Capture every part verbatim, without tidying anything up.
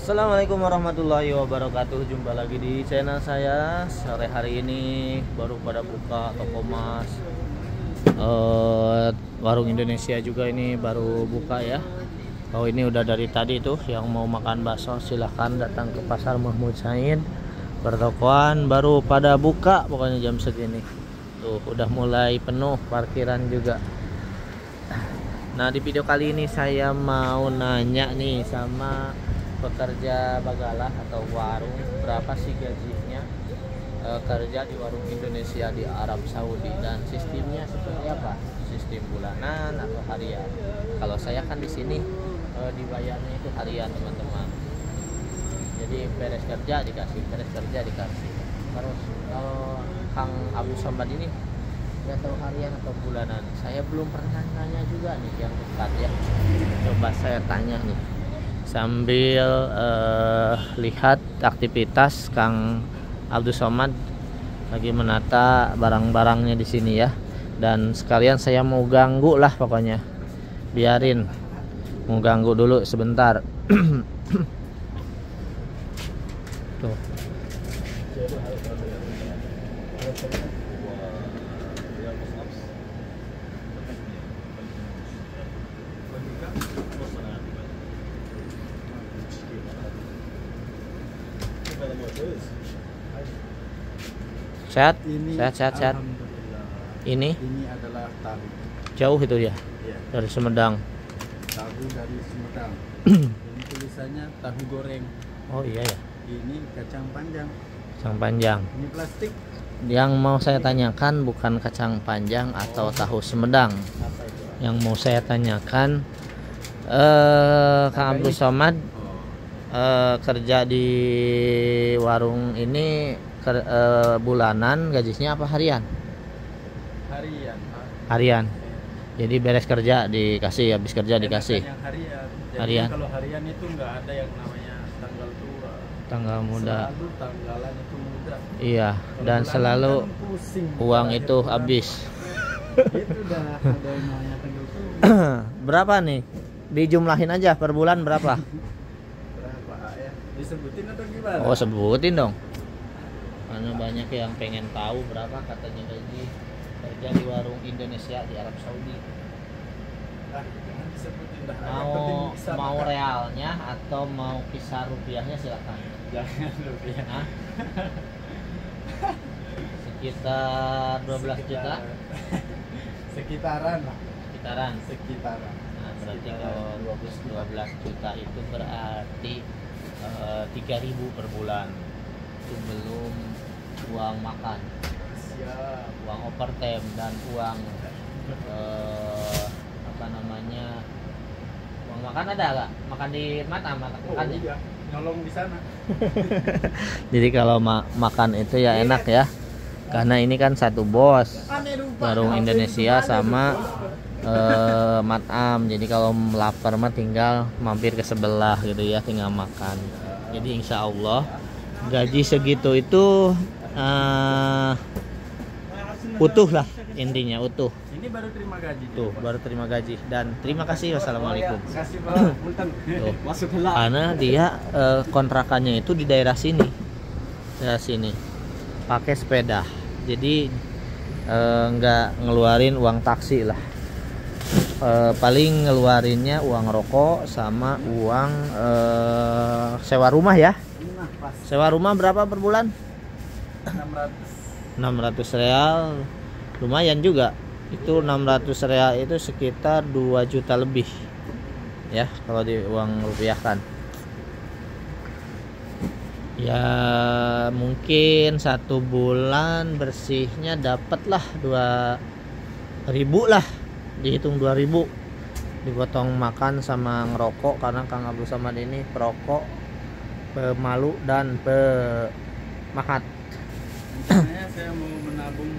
Assalamualaikum warahmatullahi wabarakatuh. Jumpa lagi di channel saya. Sore hari ini baru pada buka toko emas. uh, Warung Indonesia juga ini baru buka ya. Oh, ini udah dari tadi tuh. Yang mau makan bakso silahkan datang ke Pasar Mahmud Said. Pertokoan baru pada buka pokoknya jam segini. Tuh udah mulai penuh parkiran juga. Nah, di video kali ini saya mau nanya nih sama pekerja bagalah atau warung, berapa sih gajinya e, kerja di warung Indonesia di Arab Saudi, dan sistemnya seperti apa? Sistem bulanan atau harian? Kalau saya kan di sini e, dibayarnya itu harian, teman-teman. Jadi beres kerja dikasih, beres kerja dikasih. Terus kalau Kang Abu Somad ini nggak tahu harian atau bulanan. Saya belum pernah nanya juga nih yang dekat ya. Coba saya tanya nih sambil uh, lihat aktivitas Kang Abdul Somad lagi menata barang-barangnya di sini ya. Dan sekalian saya mau ganggu lah pokoknya, biarin mau ganggu dulu sebentar. Tuh. Sehat, ini sehat, sehat, sehat. Ini, ini adalah tahu. jauh itu ya, Ya, dari Sumedang. tahu dari Sumedang. Ini tulisannya tahu goreng. Oh iya ya, Ini kacang panjang. kacang panjang. Ini plastik. Yang mau saya tanyakan bukan kacang panjang atau tahu Sumedang. Apa itu? Yang mau saya tanyakan, eh Kang Abdul Somad Oh, eh, kerja di warung ini ker, eh, bulanan, gajinya apa harian? harian. Pak. Harian. Jadi beres kerja dikasih, habis kerja dikasih. Enakan yang harian. Jadi Harian. kalau harian itu nggak ada yang namanya tanggal tua. Tanggal muda. Selalu tanggalan itu muda. Iya, Kalau dan bulanan selalu kan pusing. uang Akhir itu bulan. habis. Itu udah ada yang namanya tanggal tua. Berapa nih? Dijumlahin aja per bulan berapa? Berapa ya? Disebutin atau gimana? Oh, sebutin dong. Karena banyak yang pengen tahu berapa katanya gaji kerja di warung Indonesia di Arab Saudi. Ah, jangan disebutin dah. Yang Mau penting bisa mau makan. realnya atau mau kisar rupiahnya silakan. Jangan rupiah. Hah? Sekitar dua belas juta Sekitaran lah. sekitaran. Sekitaran. Nah, berarti Sekitaran kalau dua belas juta itu berarti eh, tiga ribu per bulan. Itu belum uang makan, Siap. uang overtime, dan uang eh, apa namanya, uang makan ada nggak? Makan di mata makan Oh makannya. iya, nyolong di sana. Jadi kalau ma makan itu ya enak ya, karena ini kan satu bos, Aneh lupa. warung Indonesia sama eh, Matam. Jadi kalau lapar mah tinggal mampir ke sebelah gitu ya, tinggal makan. Jadi insya Allah gaji segitu itu eh, utuh lah, intinya utuh. Ini baru terima gaji. Tuh baru terima gaji, dan terima kasih, wassalamualaikum. Kasih Pak. Punten. Tuh. Masuk heula. Karena dia eh, kontrakannya itu di daerah sini, daerah sini, pakai sepeda. Jadi eh, nggak ngeluarin uang taksi lah. Eh, paling ngeluarinnya uang rokok sama uang eh, sewa rumah ya. Ini mah pas Sewa rumah berapa per bulan? enam ratus. enam ratus real, lumayan juga. Itu enam ratus real itu sekitar dua juta lebih ya kalau di uang rupiah kan. Ya mungkin satu bulan bersihnya dapatlah dua ribu lah, dihitung dua ribu, dipotong makan sama ngerokok, karena Kang Abdul Somad ini perokok, pemalu, dan pemakat. Rencananya saya mau menabung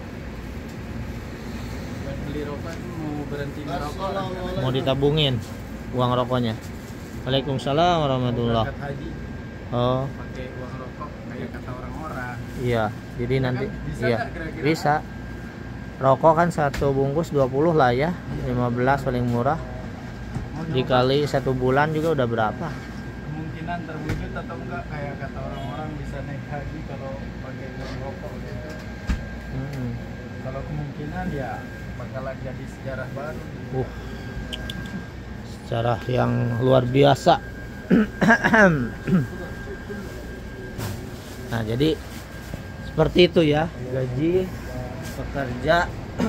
buat beli rokok, mau berhenti merokok. Mau ditabungin uang rokoknya. Waalaikumsalam warahmatullah. Berangkat haji Oh pakai uang rokok kayak kata orang-orang. iya, jadi nanti Bisa iya nggak kira-kira? bisa. Rokok kan satu bungkus dua puluh lah ya, lima belas paling murah. Mau nyoba? Dikali satu bulan juga udah berapa? Kemungkinan kemungkinan terwujud atau enggak kayak kata orang-orang bisa naik haji kalau pakai uang rokok gitu. Hmm. Kalau kemungkinan ya bakalan jadi sejarah baru. Uh, sejarah yang luar biasa. Nah, jadi seperti itu ya gaji pekerja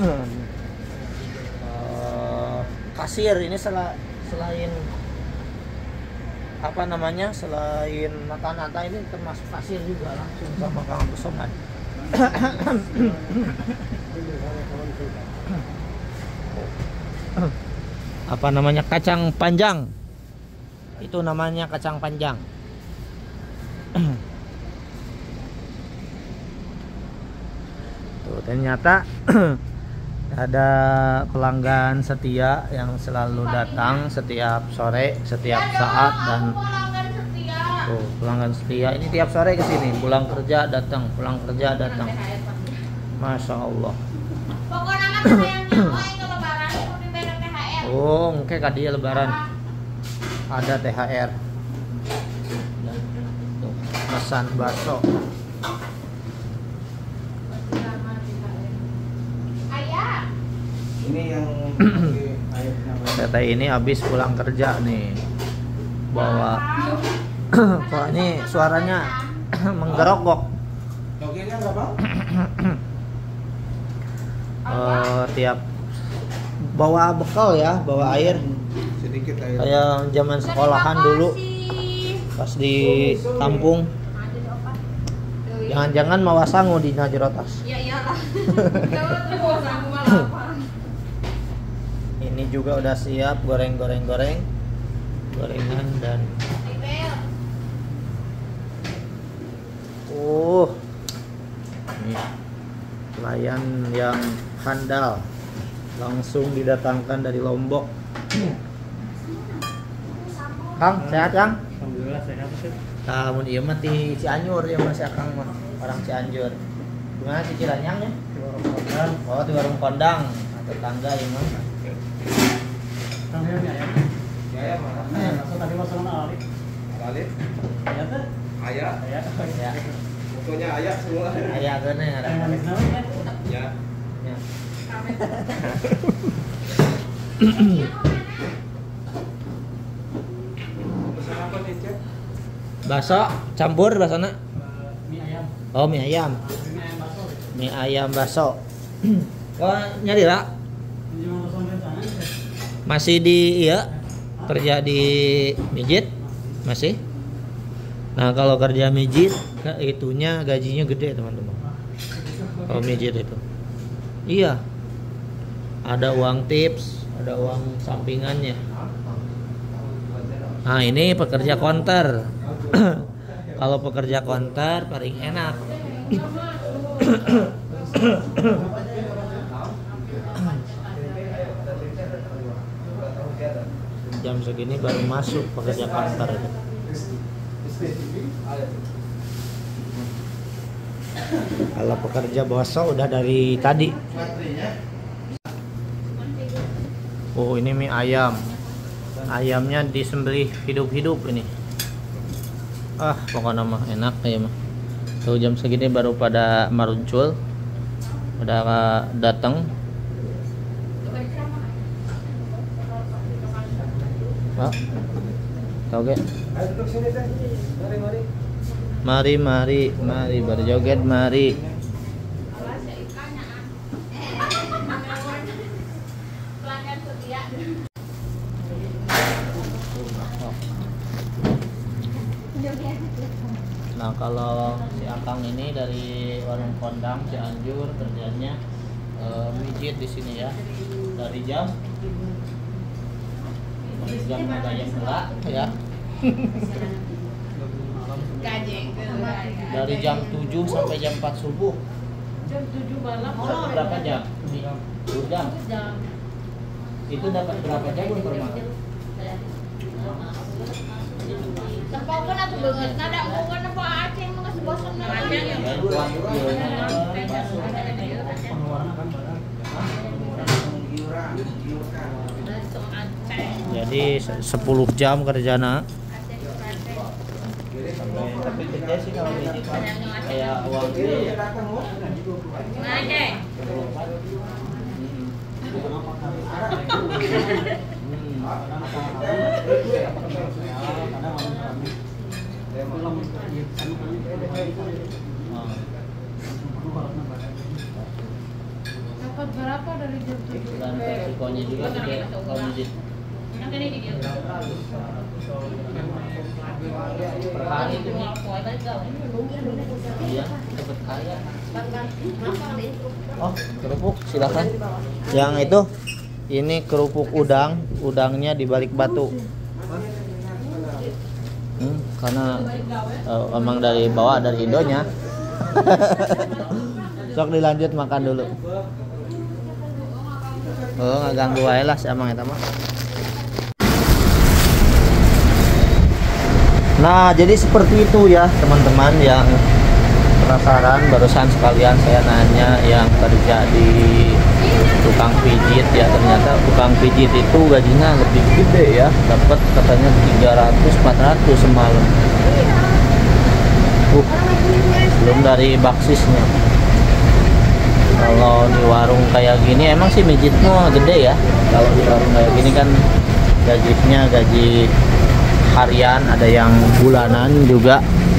uh, kasir ini sel selain apa namanya selain nata-nata ini termasuk kasir juga langsung sama Kang Kusoman. Apa namanya kacang panjang, itu namanya kacang panjang. Tuh, ternyata ada pelanggan setia yang selalu datang setiap sore, setiap saat, dan tuh pelanggan setia ini tiap sore ke sini, pulang kerja datang, pulang kerja datang. Masya Allah. Oh, oke kadi lebaran ada T H R. Tuh, pesan bakso. Ini yang Teteh ini habis pulang kerja nih, bawa kok ini suaranya menggerogok. Togelnya berapa? Uh, tiap bawa bekal ya, bawa air Sedikit air. kayak zaman sekolahan dulu pas di kampung. Jangan-jangan mawa sangu di najerotas. Ya iyalah. Bawa sangu malah apa? Ini juga udah siap goreng-goreng goreng gorengan dan uh ini pelayan yang handal langsung didatangkan dari Lombok. Kang, sehat Kang? Alhamdulillah sehat sih. Namun iya mah di Cianjur ya Mas Kang mah, orang Cianjur. Gimana cicilannya ya? Di warung Kondang. Oh, di warung Kondang, tetangga ya Mas. Kang ya ayam. Ya ya mana? Masuk tadi masuk mana Ali? Ali? Ya tuh. Ayah. Ayah. Ya, Pokoknya ayah semua. ayah geuning ada. Ayah manis namanya. Ya. Ya. Pesan apa nih, Cek? Bakso campur basana. Mie ayam. Oh, mie ayam. Mie ayam bakso. Mie ayam bakso. Oh, nyari lah. Ini mau sampai sana. Masih di iya kerja di mijit masih. Nah, kalau kerja mijit nah, itunya gajinya gede teman-teman. Kalau mijit itu iya ada uang tips, ada uang sampingannya. Nah, ini pekerja konter. Kalau pekerja konter paling enak. Jam segini baru masuk pekerja kantor itu. Kalau pekerja bosok udah dari tadi. Oh, ini mie ayam. Ayamnya disembelih hidup-hidup ini. Ah, pokoknya mah enak ya mah. Tuh jam segini baru pada meruncul. Udah datang. Pak, tau gak? Ayo duduk sini teh. Mari mari. Mari mari mari berjoget mari. Nah, kalau si Akang ini dari warung Kondang Cianjur kerjanya eh, mijit di sini ya. Dari jam dari jam ada yang gelap ya. Dari jam tujuh sampai jam empat subuh. Jam tujuh malam. Dapat berapa jam? dua jam. Itu dapat berapa jam per malam? Tepokan atuh beungeut nada bukan apa aceng mah geus bosen na. Ya, uang ieunya bakso. Jadi sepuluh jam kerjana. aja sih kalau mijit. Kayak uang gede. Nah, Cek. Dapat berapa dari jam tujuh? Dan resikonya juga gede kalau mijit. Yang ini di dia. Per hari itu nih. Iya, dapat kaya. Oh, kerupuk silakan. Yang itu ini kerupuk udang, udangnya di balik batu. Hmm, karena uh, emang dari bawah dari Indonya. Sok dilanjut makan dulu. Oh, nggak ganggu aja lah emang itu mah. Nah, jadi seperti itu ya teman-teman yang penasaran, barusan sekalian saya nanya yang kerja di tukang pijit ya, ternyata tukang pijit itu gajinya lebih gede ya, dapat katanya tiga ratus empat ratus semalam. Uh, belum dari baksisnya. Kalau di warung kayak gini emang sih mijitnya gede ya. Kalau di warung kayak gini kan gajinya gaji harian, ada yang bulanan juga.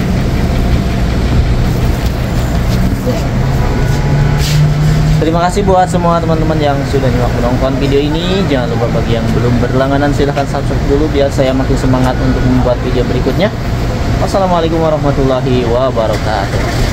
Terima kasih buat semua teman-teman yang sudah menonton video ini. Jangan lupa bagi yang belum berlangganan silahkan subscribe dulu biar saya makin semangat untuk membuat video berikutnya. Wassalamualaikum warahmatullahi wabarakatuh.